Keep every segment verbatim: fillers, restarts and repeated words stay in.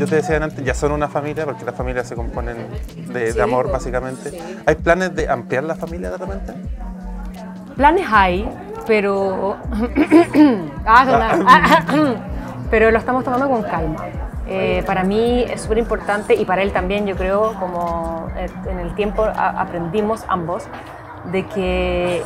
yo te decía antes, ya son una familia, porque las familias se componen de, Sí, de amor, pues, básicamente. sí. ¿Hay planes de ampliar la familia de repente? Planes hay, pero... ah, no, pero lo estamos tomando con calma. Eh, para mí es súper importante y para él también, yo creo, como en el tiempo aprendimos ambos, de que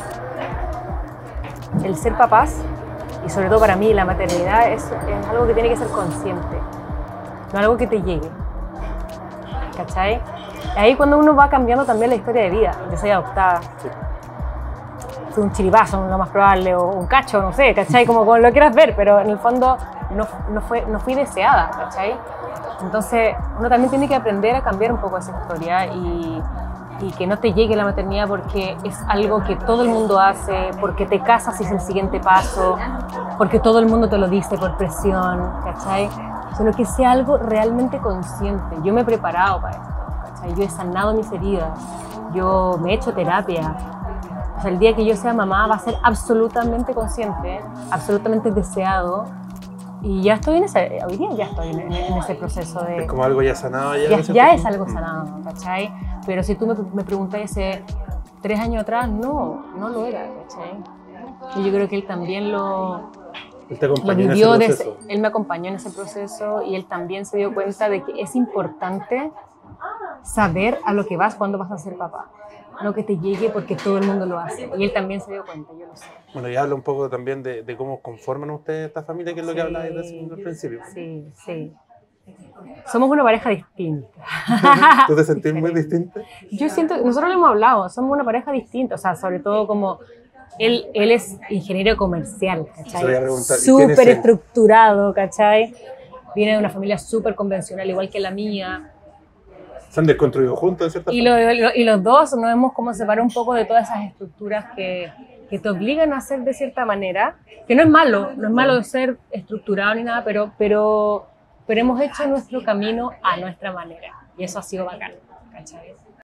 el ser papás, y sobre todo para mí la maternidad, es, es algo que tiene que ser consciente, no algo que te llegue. ¿Cachai? Ahí cuando uno va cambiando también la historia de vida. Yo soy adoptada. Sí. Fui un chiripazo, lo más probable, o un cacho, no sé, ¿cachai? Como, como lo quieras ver, pero en el fondo no, no, fue, no fui deseada, ¿cachai? Entonces uno también tiene que aprender a cambiar un poco esa historia y, y que no te llegue la maternidad porque es algo que todo el mundo hace, porque te casas y es el siguiente paso, porque todo el mundo te lo dice por presión, ¿cachai? Sino que sea algo realmente consciente. Yo me he preparado para esto, ¿cachai? Yo he sanado mis heridas, yo me he hecho terapia. O sea, el día que yo sea mamá va a ser absolutamente consciente, absolutamente deseado. Y ya estoy en ese, hoy día ya estoy en, en ese proceso de... Es como algo ya sanado. Ya, ya, ya es algo sanado, ¿cachai? Pero si tú me, me preguntas hace tres años atrás, no, no lo era, ¿cachai? Y yo creo que él también lo... Él te acompañó lo vivió en ese desde, proceso. él me acompañó en ese proceso y él también se dio cuenta de que es importante saber a lo que vas cuando vas a ser papá. No que te llegue porque todo el mundo lo hace. Y él también se dio cuenta, yo lo sé. Bueno, y habla un poco también de, de cómo conforman ustedes esta familia, que es lo que Sí, hablabas desde el principio. Sí, sí. Somos una pareja distinta. ¿Tú te sentís muy distinta? Yo siento, nosotros lo hemos hablado, somos una pareja distinta, o sea, sobre todo como él, él es ingeniero comercial, Se voy a ¿cachai? preguntar, ¿y quién es Súper él? estructurado, ¿cachai? Viene de una familia súper convencional, igual que la mía. Se han desconstruido juntos, de cierta Y, forma. lo, lo, y los dos nos hemos como separado un poco de todas esas estructuras que, que te obligan a hacer de cierta manera, que no es malo, no es malo ser estructurado ni nada, pero, pero, pero hemos hecho nuestro camino a nuestra manera y eso ha sido bacán, ¿cachai?